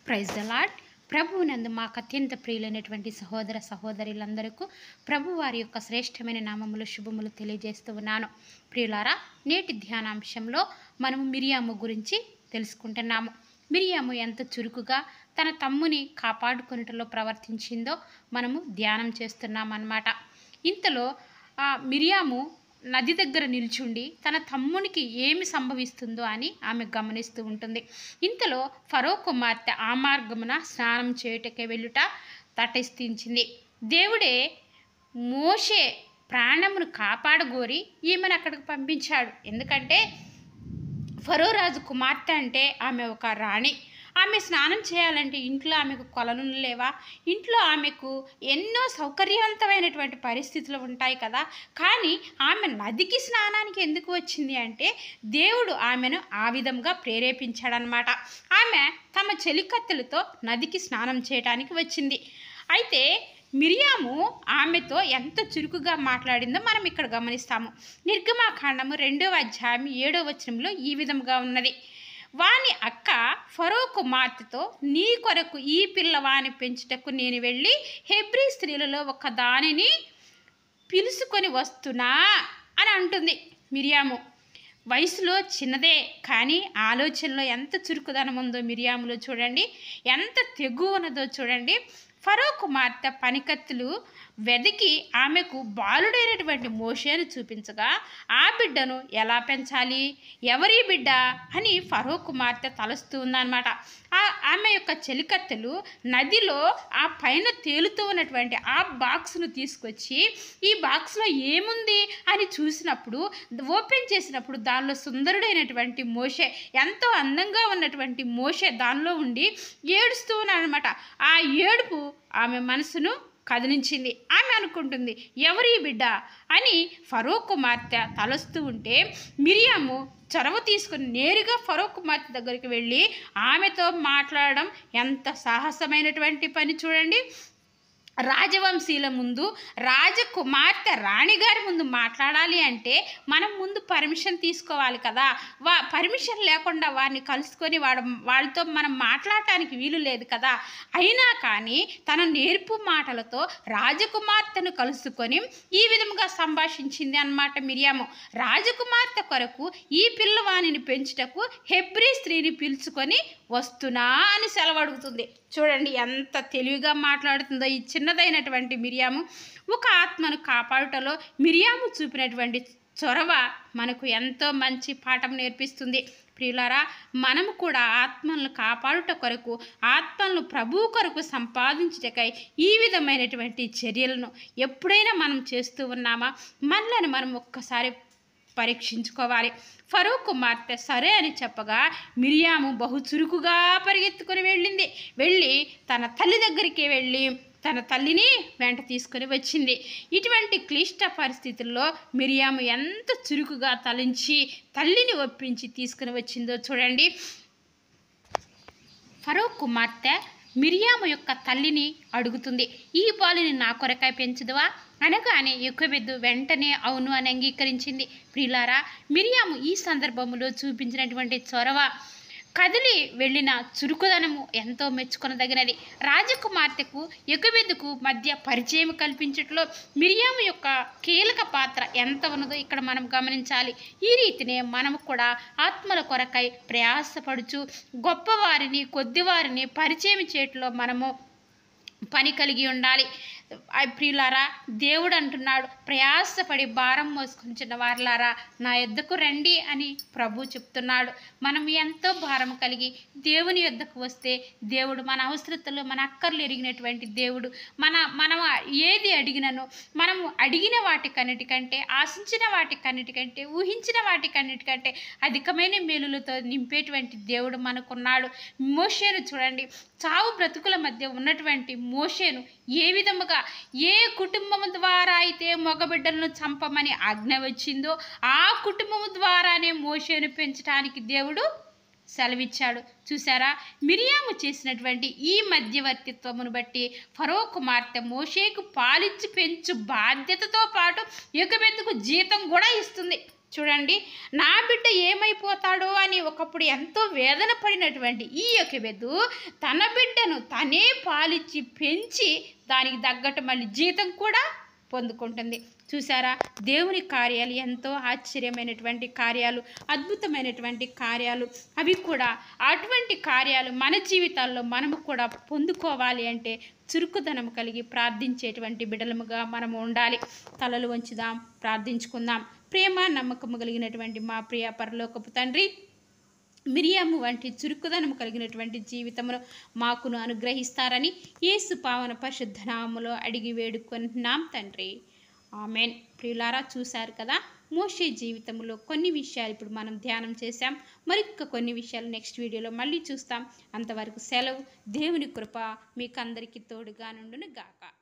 Praise the lord. ప్రభువునందు మాకు అత్యంత ప్రియులైనటువంటి సహోదర సహోదరులందరికీ ప్రభు వారి యొక్క శ్రేష్టమైన నామములు శుభములు తెలియజేస్తూ ఉన్నాను. ప్రియులారా, నేటి ధ్యానాంశంలో మనము మిరియాము గురించి తెలుసుకుంటున్నాము. మిరియాము ఎంత చురుకుగా తన తమ్ముని కాపాడుకొనుటలో ప్రవర్తించిందో మనము ధ్యానం చేస్తున్నాం అన్నమాట. ఇంతలో మిరియాము నది దగ్గర నిల్చుండి తన తమ్మునికి ఏమి సంభవిస్తుందో అని ఆమె గమనిస్తూ ఉంటుంది. ఇంతలో ఫరో కుమార్తె ఆ మార్గమున స్నానం చేయుటకే వెళ్ళుట తటస్థించింది. దేవుడే మోషే ప్రాణమును కాపాడగోరి ఈమెను అక్కడికి పంపించాడు. ఎందుకంటే ఫరో రాజు కుమార్తె అంటే ఆమె ఒక రాణి. ఆమె స్నానం చేయాలంటే ఇంట్లో ఆమెకు కొలను లేవా? ఇంట్లో ఆమెకు ఎన్నో సౌకర్యవంతమైనటువంటి పరిస్థితులు ఉంటాయి కదా. కానీ ఆమె నదికి స్నానానికి ఎందుకు వచ్చింది అంటే దేవుడు ఆమెను ఆ విధంగా ప్రేరేపించాడనమాట. ఆమె తమ చెలికత్తెలతో నదికి స్నానం చేయడానికి వచ్చింది. అయితే మిరియాము ఆమెతో ఎంత చురుకుగా మాట్లాడిందో మనం ఇక్కడ గమనిస్తాము. నిర్గమాకాండము 2వ అధ్యాయం 7వ వచనంలో ఈ విధంగా ఉన్నది. వాని అక్క ఫరో కుమార్తెతో, నీ కొరకు ఈ పిల్లవాని పెంచుటకు నేను వెళ్ళి హెబ్రీ స్త్రీలలో ఒక దానిని పిలుచుకొని వస్తున్నా అని అంటుంది. మిరియాము వయసులో చిన్నదే, కానీ ఆలోచనలో ఎంత చురుకుదనం ఉందో మిరియాములో చూడండి, ఎంత తెగు ఉన్నదో చూడండి. ఫరో కుమార్తె పనికత్తులు వెదికి ఆమెకు బాలుడైనటువంటి మోషేను చూపించగా ఆ బిడ్డను ఎలా పెంచాలి, ఎవరి బిడ్డ అని ఫరో కుమార్తె తలస్తూ ఉందన్నమాట. ఆమె యొక్క చెలికత్తెలు నదిలో ఆ పైన తేలుతూ ఉన్నటువంటి ఆ బాక్స్ను తీసుకొచ్చి ఈ బాక్స్లో ఏముంది అని చూసినప్పుడు, ఓపెన్ చేసినప్పుడు దానిలో సుందరుడైనటువంటి మోషే, ఎంతో అందంగా ఉన్నటువంటి మోషే దానిలో ఉండి ఏడుస్తూ ఉన్నాడనమాట. ఆ ఏడుపు ఆమె మనసును కదిలించింది. ఆమె అనుకుంటుంది, ఎవరి బిడ్డ అని ఫరో కుమార్తె తలస్తూ ఉంటే మిరియాము చొరవ తీసుకుని నేరుగా ఫరో కుమార్తె దగ్గరికి వెళ్ళి ఆమెతో మాట్లాడడం ఎంత సాహసమైనటువంటి పని చూడండి. రాజవంశీల ముందు, రాజకుమార్తె రాణిగారి ముందు మాట్లాడాలి అంటే మనం ముందు పర్మిషన్ తీసుకోవాలి కదా. పర్మిషన్ లేకుండా వారిని కలుసుకొని వాళ్ళతో మనం మాట్లాడటానికి వీలు లేదు కదా. అయినా కానీ తన నేర్పు మాటలతో రాజకుమార్తెను కలుసుకొని ఈ విధంగా సంభాషించింది అన్నమాట మిరియాము. రాజకుమార్తె కొరకు ఈ పిల్లవాణిని పెంచుటకు హెబ్రీ స్త్రీని పిలుచుకొని వస్తున్నా అని సెలవడుగుతుంది. చూడండి ఎంత తెలివిగా మాట్లాడుతుందో ఈ చిన్నదైనటువంటి మిరియాము. ఒక ఆత్మను కాపాడుటలో మిరియాము చూపినటువంటి చొరవ మనకు ఎంతో మంచి పాఠం నేర్పిస్తుంది. ప్రియులారా, మనము కూడా ఆత్మలను కాపాడుట కొరకు, ఆత్మలను ప్రభువు కొరకు సంపాదించుటకై ఈ విధమైనటువంటి చర్యలను ఎప్పుడైనా మనం చేస్తూ ఉన్నామా? మనలను మనం ఒక్కసారి పరీక్షించుకోవాలి. ఫరో కుమార్తె సరే అని చెప్పగా మిరియాము బహు చురుకుగా పరిగెత్తుకొని వెళ్ళి తన తల్లి దగ్గరికి వెళ్ళి తన తల్లిని వెంట తీసుకొని వచ్చింది. ఇటువంటి క్లిష్ట పరిస్థితుల్లో మిరియాము ఎంత చురుకుగా తలించి తల్లిని ఒప్పించి తీసుకుని వచ్చిందో చూడండి. ఫరో కుమార్తె మిరియాము యొక్క తల్లిని అడుగుతుంది, ఈ బాలుని నా కొరకై పెంచుదువా అనగానే యోకెబెదు వెంటనే అవును అని అంగీకరించింది. ప్రియులారా, మిరియాము ఈ సందర్భంలో చూపించినటువంటి చొరవ, కదిలి వెళ్ళిన చురుకుదనము ఎంతో మెచ్చుకొనదగినది. రాజకుమార్తెకు యోకెబెదుకు మధ్య పరిచయం కల్పించట్లో మిరియాము యొక్క కీలక పాత్ర ఎంత ఉన్నదో ఇక్కడ మనం గమనించాలి. ఈ రీతినే మనము కూడా ఆత్మల కొరకై ప్రయాసపడుచు గొప్పవారిని కొద్దివారిని పరిచయం చేయట్లో మనము పని కలిగి ఉండాలి. ప్రియులారా, దేవుడు అంటున్నాడు, ప్రయాసపడి భారం మోసుకొంచున్న వారులారా నా యొద్దకు రండి అని ప్రభు చెప్తున్నాడు. మనం ఎంతో భారం కలిగి దేవుని యొద్దకు వస్తే దేవుడు మన అవసరతలు, మన అక్కర్లు ఎరిగినటువంటి దేవుడు. మనం ఏది అడిగినను, మనము అడిగిన వాటికన్నిటికంటే, ఆశించిన వాటికన్నిటికంటే, ఊహించిన వాటికన్నిటికంటే అధికమైన మేలులతో నింపేటువంటి దేవుడు మనకున్నాడు. మోషేను చూడండి, చావు బ్రతుకుల మధ్య ఉన్నటువంటి మోషేను ఏ విధముగా, ఏ కుటుంబం ద్వారా అయితే మగబిడ్డలను చంపమని ఆజ్ఞ వచ్చిందో ఆ కుటుంబం ద్వారానే మోషేను పెంచడానికి దేవుడు సెలవిచ్చాడు. చూసారా, మిరియాము చేసినటువంటి ఈ మధ్యవర్తిత్వమును బట్టి ఫరో కుమార్తె మోషేకు పాలిచ్చి పెంచు బాధ్యతతో పాటు యోకెబెదుకు జీతం కూడా ఇస్తుంది. చూడండి, నా బిడ్డ ఏమైపోతాడో అని ఒకప్పుడు ఎంతో వేదన పడినటువంటి ఈ యొకెబెదు తన బిడ్డను తనే పాలిచ్చి పెంచి దానికి తగ్గట్టు మళ్ళీ జీతం కూడా పొందుకుంటుంది. చూసారా, దేవుని కార్యాలు ఎంతో ఆశ్చర్యమైనటువంటి కార్యాలు, అద్భుతమైనటువంటి కార్యాలు. అవి కూడా అటువంటి కార్యాలు మన జీవితాల్లో మనము కూడా పొందుకోవాలి అంటే చురుకుదనం కలిగి ప్రార్థించేటువంటి బిడ్డలముగా మనము ఉండాలి. తలలు వంచుదాం, ప్రార్థించుకుందాం. ప్రేమ నమ్మకము కలిగినటువంటి మా ప్రియ పరలోకపు తండ్రి, మిరియాము వంటి చురుకుదనం కలిగినటువంటి జీవితమును మాకును అనుగ్రహిస్తారని యేసు పావన పరిశుద్ధ నామములో అడిగి వేడుకుంటున్నాం తండ్రి. ఆమెన్. ప్రియులారా, చూశారు కదా, మోషే జీవితంలో కొన్ని విషయాలు ఇప్పుడు మనం ధ్యానం చేశాం. మరిక కొన్ని విషయాలు నెక్స్ట్ వీడియోలో మళ్ళీ చూస్తాం. అంతవరకు సెలవు. దేవుని కృప మీకు అందరికీ తోడుగా నుండును గాక.